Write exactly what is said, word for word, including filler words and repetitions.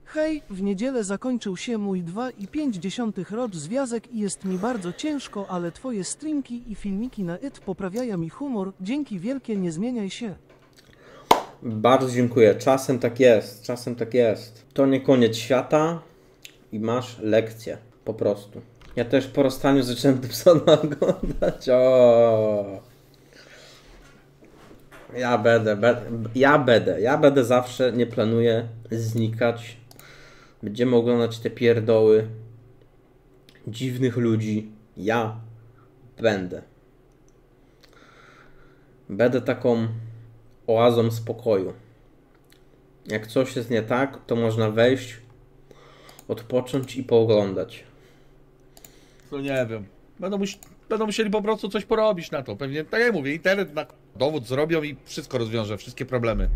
Hej, w niedzielę zakończył się mój dwa i pięć dziesiątych rok związek i jest mi bardzo ciężko, ale twoje streamki i filmiki na it poprawiają mi humor. Dzięki wielkie, nie zmieniaj się. Bardzo dziękuję. Czasem tak jest, czasem tak jest. To nie koniec świata i masz lekcję. Po prostu. Ja też po rozstaniu zacząłem Dybsona oglądać. O. Ja będę, be, ja będę, ja będę zawsze, nie planuję znikać. Będziemy oglądać te pierdoły dziwnych ludzi. Ja będę. Będę taką oazą spokoju. Jak coś jest nie tak, to można wejść, odpocząć i pooglądać. No nie wiem. Będą, mus będą musieli po prostu coś porobić na to. Pewnie, tak jak mówię, internet na dowód zrobią i wszystko rozwiąże, wszystkie problemy.